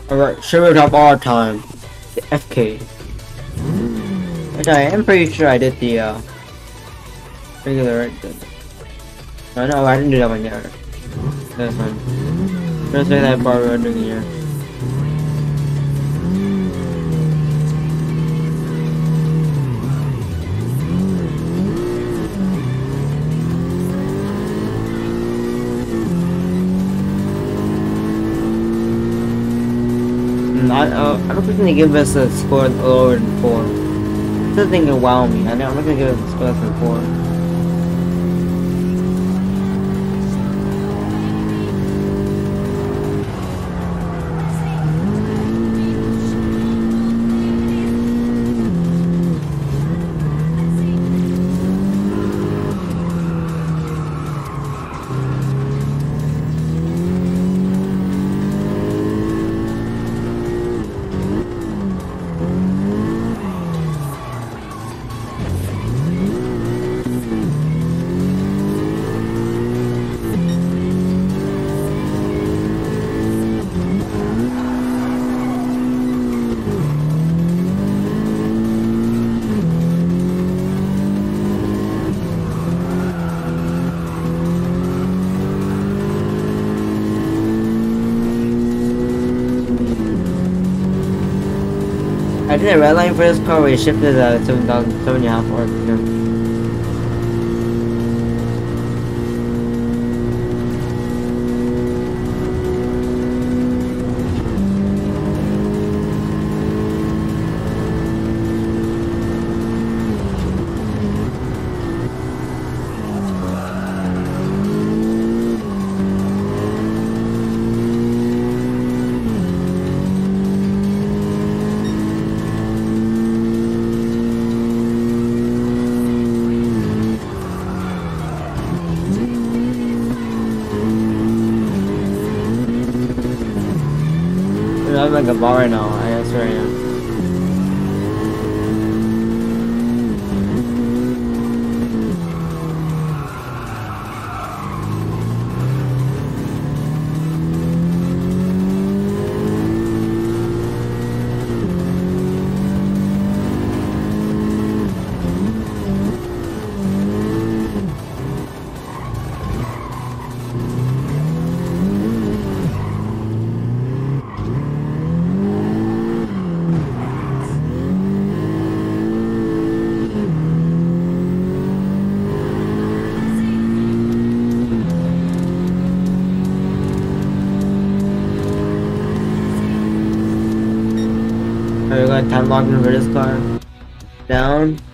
Alright, sugar top all time. The FK. Which I am pretty sure I did the regular right. No, I didn't do that one yet. This one. Just like that part we're doing here. I don't think they give us a score lower than 4. This doesn't think wow me. I'm not gonna give it a score less than 4. I did a red line for this car where it shifted 7.5 or I'm like a ball right now. I swear I am. Are we going time logging for this car? Down.